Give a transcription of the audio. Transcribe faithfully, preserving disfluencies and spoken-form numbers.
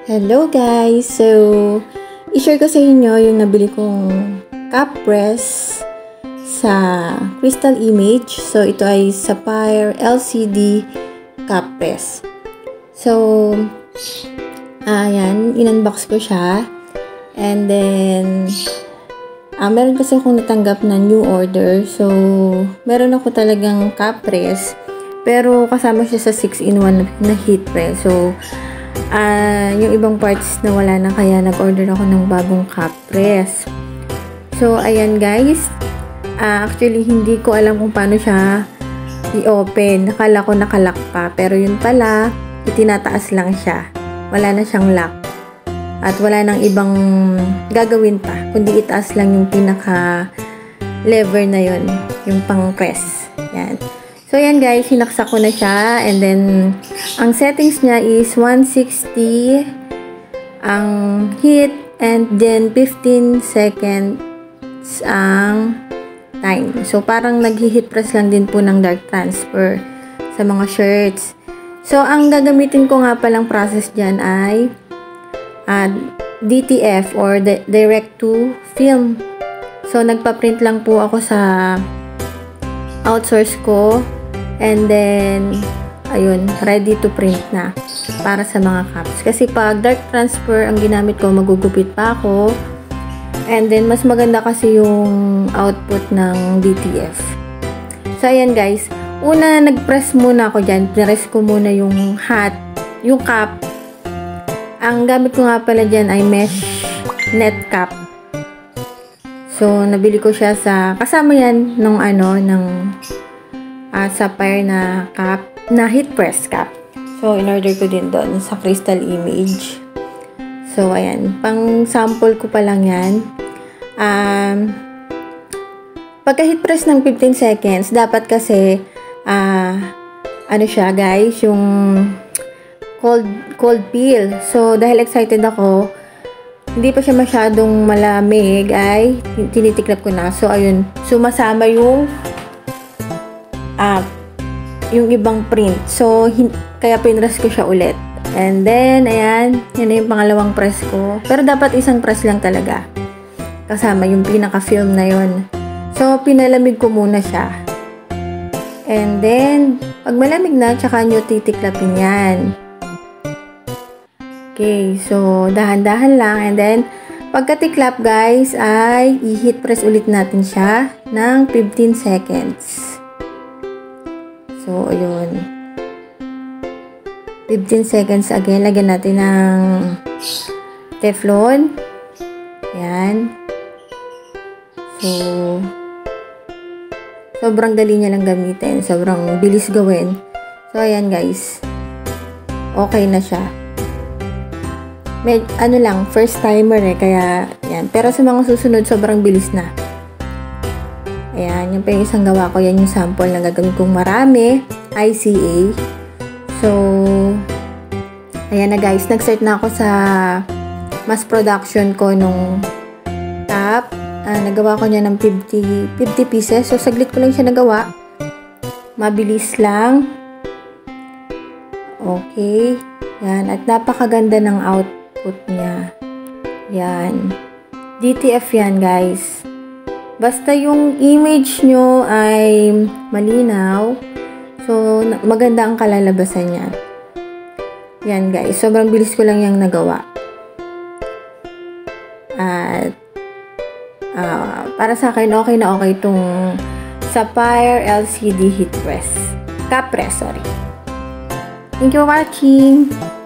Hello guys! So, i-share ko sa inyo yung nabili kong cup press sa Crystal Image. So, ito ay Sapphire L C D cup press. So, ayan, in-unbox ko siya. And then, ah, meron kasi akong natanggap na new order. So, meron ako talagang cup press. Pero, kasama siya sa six in one na heat press. So, Uh, yung ibang parts na wala na, kaya nag-order ako ng bagong cup press. So, ayan guys. Uh, actually, hindi ko alam kung paano siya i-open. Nakala ko nakalak pa. Pero yun pala, itinataas lang siya. Wala na siyang lock. At wala nang ibang gagawin pa. Kundi itaas lang yung pinaka-lever na yun. Yung pang-press. Yan. So, yan guys, sinaksak ko na siya. And then, ang settings niya is one sixty ang heat, and then fifteen seconds ang time. So, parang nag-heat press lang din po ng dark transfer sa mga shirts. So, ang gagamitin ko nga palang process dyan ay uh, D T F or Direct to Film. So, nagpa-print lang po ako sa outsource ko. And then, ayun, ready to print na para sa mga cups. Kasi pag dark transfer ang ginamit ko, magugupit pa ako. And then, mas maganda kasi yung output ng D T F. So, ayan guys. Una, nag-press muna ako dyan. Press ko muna yung hat, yung cup. Ang gamit ko nga pala dyan ay mesh net cup. So, nabili ko siya sa, kasama yan nung ano, ng Uh, sapphire na cup, na heat press cup. So, in-order ko din doon sa Crystal Image. So, ayan. Pang sample ko pa lang yan. Um, pagka heat press ng fifteen seconds, dapat kasi, uh, ano siya guys, yung cold, cold peel. So, dahil excited ako, hindi pa siya masyadong malamig, ay tinitiklap ko na. So, ayun. Sumasama yung Uh, yung ibang print. So, kaya pinress ko siya ulit. And then, ayan, yan na yung pangalawang press ko. Pero dapat isang press lang talaga. Kasama yung pinaka-film na yun. So, pinalamig ko muna siya. And then, pag malamig na, tsaka nyo titiklapin yan. Okay, so, dahan-dahan lang. And then, pagkatiklap guys, ay i-heat press ulit natin siya ng fifteen seconds. So, ayun. fifteen seconds again. Lagyan natin ng Teflon. Ayan. So, sobrang dali niya lang gamitin. Sobrang bilis gawin. So, ayan guys. Okay na siya. Med, ano lang, first timer eh. Kaya, ayan. Pero sa mga susunod, sobrang bilis na. Ayan, yung pa yung isang gawa ko, yan yung sample na gagawin kong marami, I C A. So, ayan na guys, nag-start na ako sa mass production ko nung top. Uh, nagawa ko niya ng fifty pieces. So, saglit ko lang siya nagawa. Mabilis lang. Okay. Yan, at napakaganda ng output niya. Yan. D T F yan guys. Basta yung image nyo ay malinaw, so maganda ang kalalabasan niya. Yan guys, sobrang bilis ko lang yung nagawa. At uh, para sa akin, okay na okay itong Sapphire L C D heat press. Cup press, sorry. Thank you for watching!